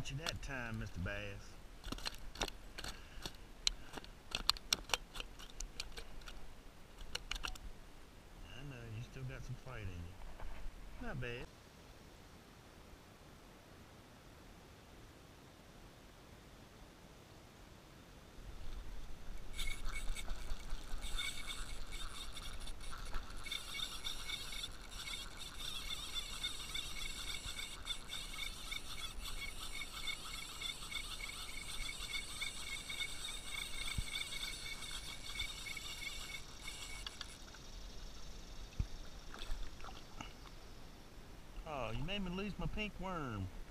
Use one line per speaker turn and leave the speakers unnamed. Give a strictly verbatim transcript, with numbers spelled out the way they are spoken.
Got you that time, Mister Bass. I know, you still got some fight in you. Not bad. Oh, you made me lose my pink worm.